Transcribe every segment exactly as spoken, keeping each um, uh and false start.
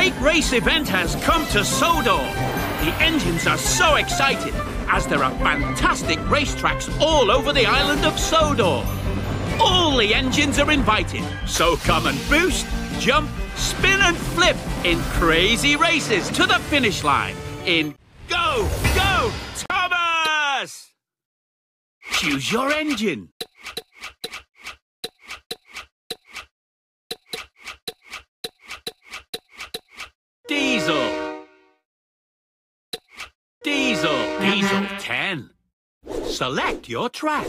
great race event has come to Sodor. The engines are so excited as there are fantastic racetracks all over the island of Sodor. All the engines are invited, so come and boost, jump, spin and flip in crazy races to the finish line in Go, Go, Thomas! Choose your engine. Diesel. Diesel. Diesel ten. Select your track.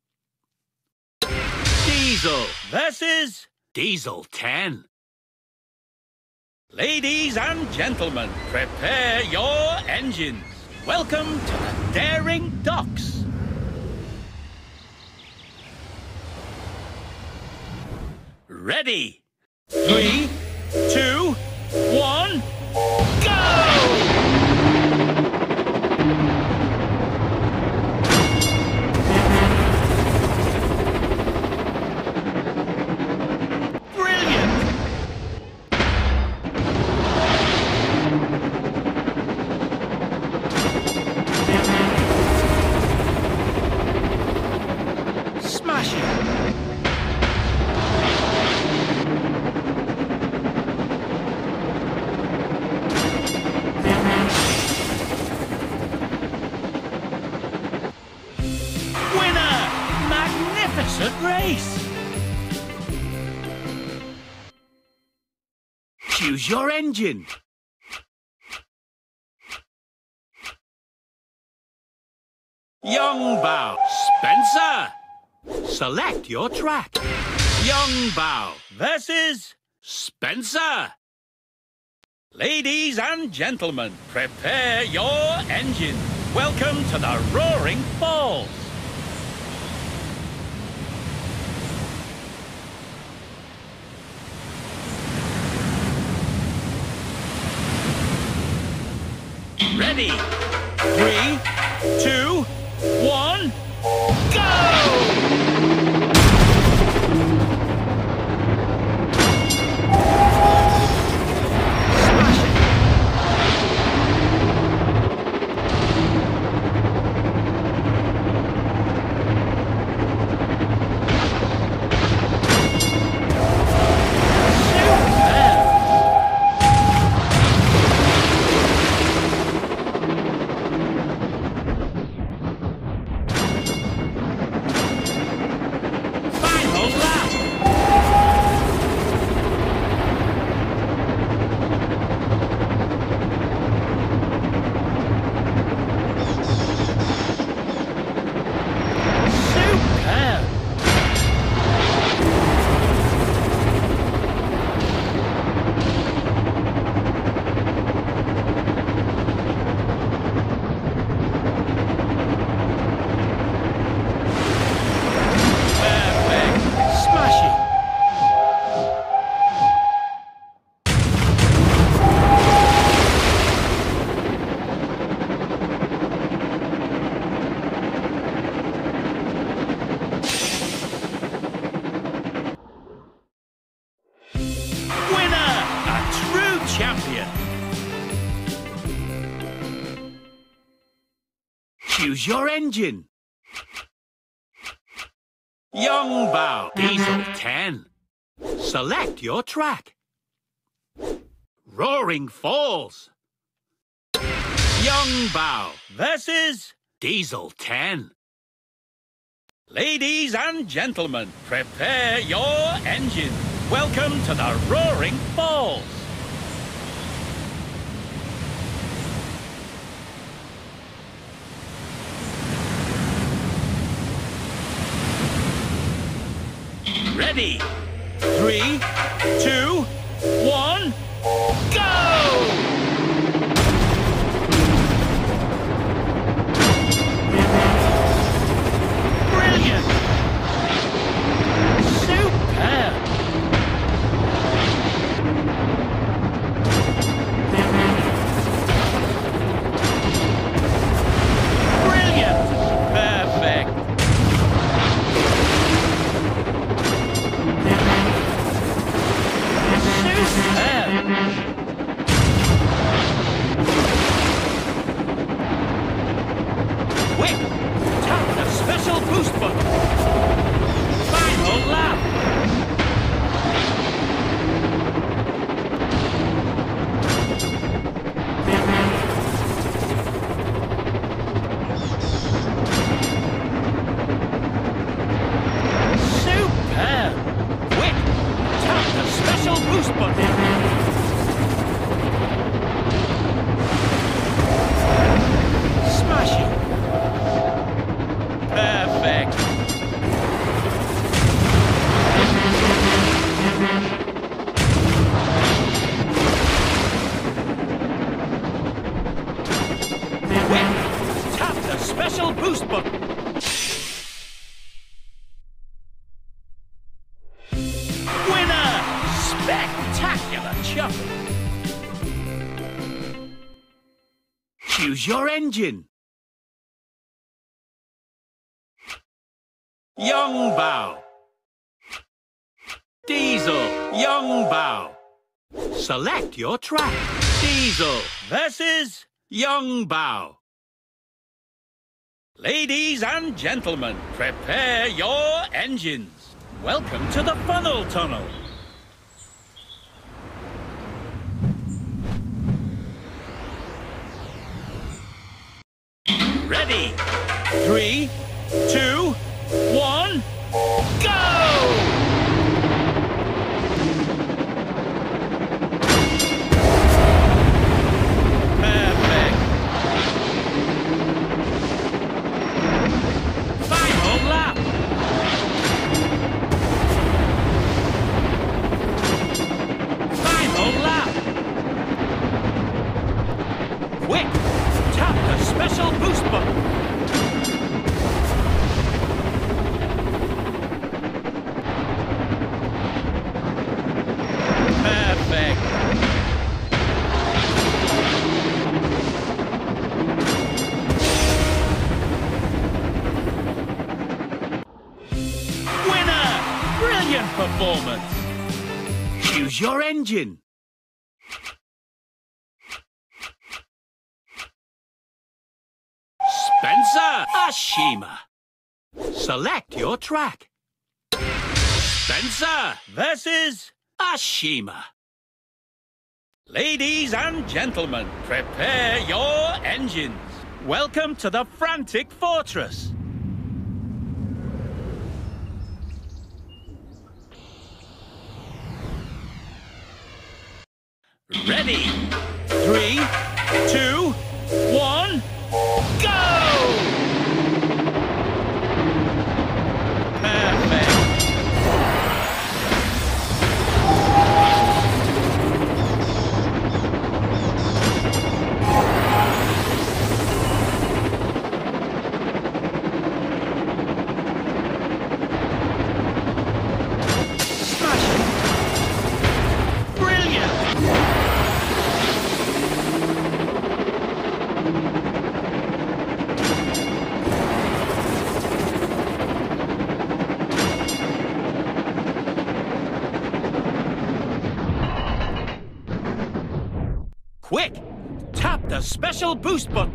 Diesel versus Diesel ten. Ladies and gentlemen, prepare your engines. Welcome to the Daring Docks. Ready? Three, two, one, go! Race. Choose your engine. Young Bow. Spencer. Select your track. Young Bow versus Spencer. Ladies and gentlemen, prepare your engine. Welcome to the Roaring Falls. Ready? Three, two, one, go! Champion. Choose your engine. Young Bow. Diesel ten. Select your track. Roaring Falls. Young Bow versus Diesel ten. Ladies and gentlemen, prepare your engine. Welcome to the Roaring Falls. Ready? Three, two, one, go! Brilliant! Superb! Brilliant! Perfect! Superb! shuffle. Choose your engine. Young bow. Diesel, young bow. Select your track. Diesel versus young bow. Ladies and gentlemen, prepare your engines. Welcome to the funnel tunnel. Ready? Three, two, one, go! Special boost button. Perfect. Winner! Brilliant performance. Choose your engine. Spencer Ashima. Select your track. Spencer versus Ashima. Ladies and gentlemen, prepare your engines. Welcome to the Frantic Fortress. Ready? Three, two, one, go! Quick! Tap the special boost button.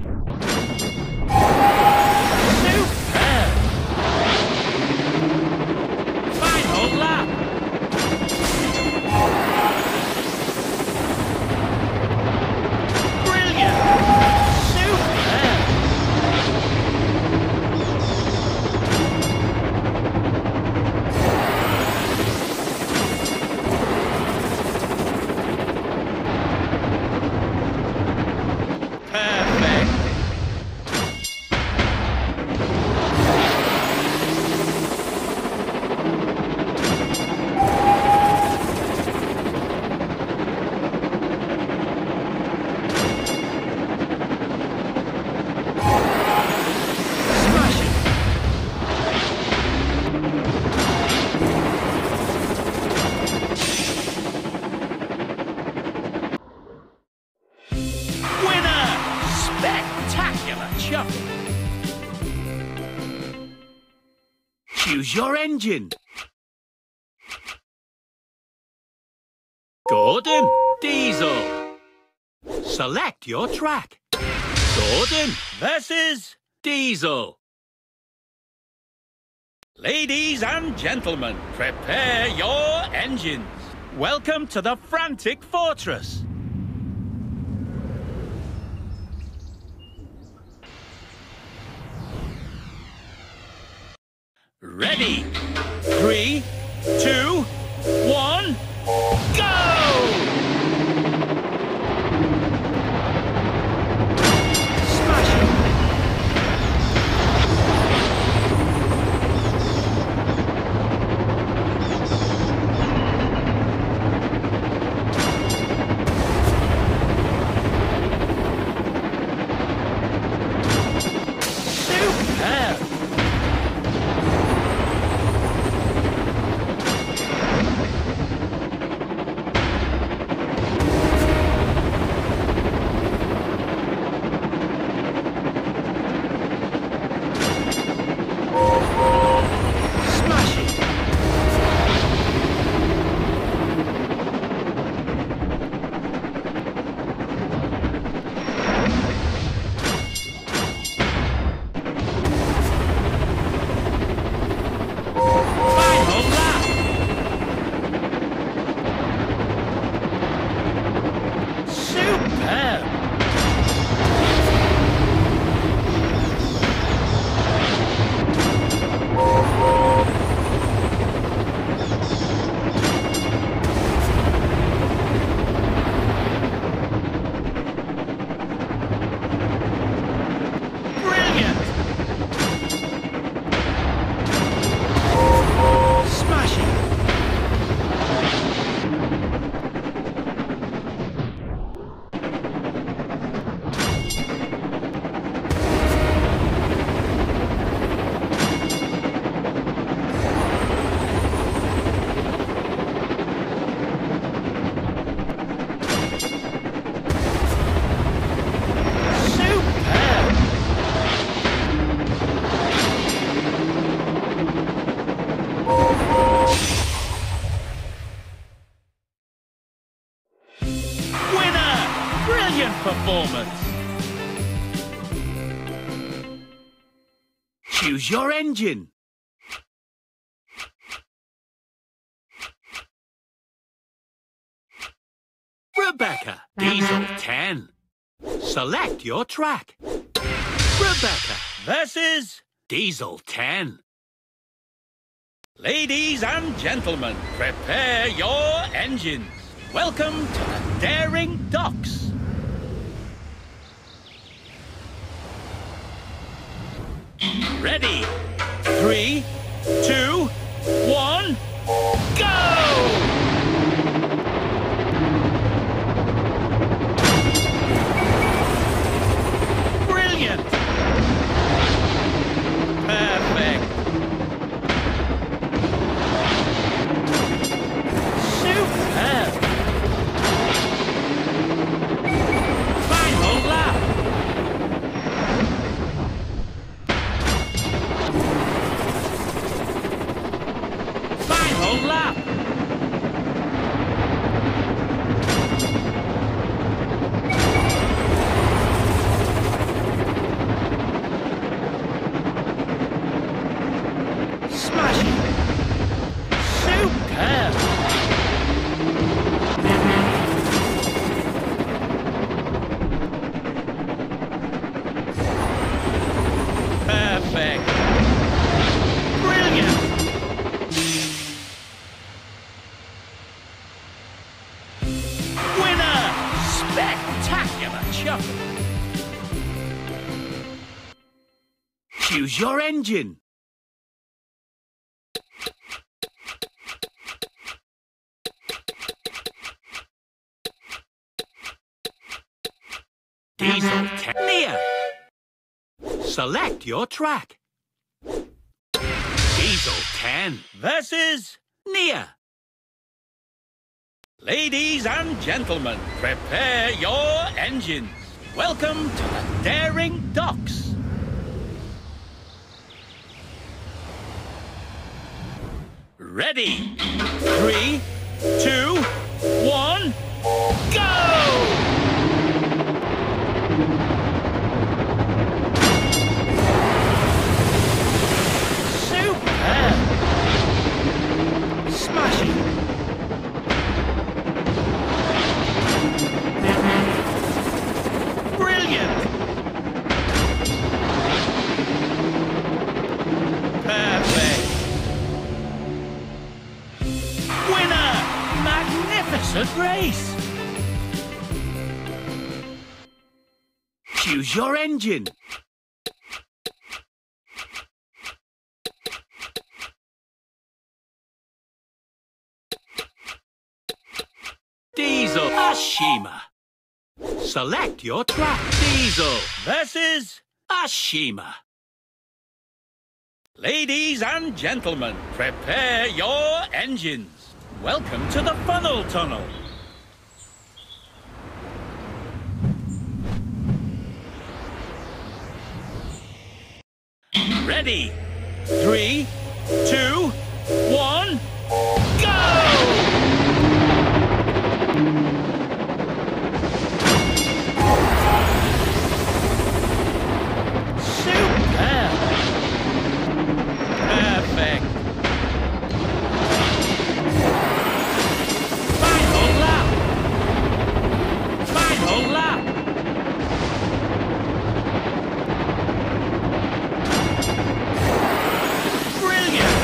Superb! Final lap! Brilliant! Superb! Choose your engine. Gordon, Diesel. Select your track. Gordon versus Diesel. Ladies and gentlemen, prepare your engines. Welcome to the Frantic Fortress. Ready? Three, two, one, go! Choose your engine. Rebecca, Diesel ten. Select your track. Rebecca versus Diesel ten. Ladies and gentlemen, prepare your engines. Welcome to the Daring Docks. Ready? Three, two, one, go! Brilliant! Perfect! Superb! Final lap! Final lap! Smashing! Superb! Perfect! Brilliant! Winner! Spectacular chuffing! Choose your engine. Diesel ten. Nia. Select your track. Diesel ten versus Nia. Ladies and gentlemen, prepare your engines. Welcome to the Daring Docks. Ready? Three, two, one, go! Smashing! Brilliant! Perfect! Winner! Magnificent race! Choose your engine. Diesel Ashima. Select your track. Diesel versus Ashima. Ladies and gentlemen, prepare your engines. Welcome to the funnel tunnel. Ready? Three, two, one, go! Superb! Perfect! Final lap! Final lap! Brilliant!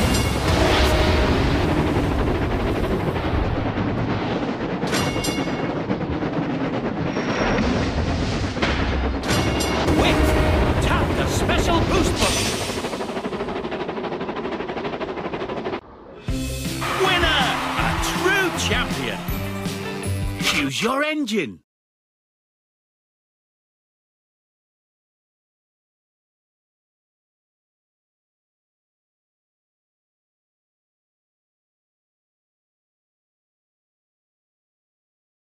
Quick! Tap the special boost button! Winner! A true champion! Choose your engine.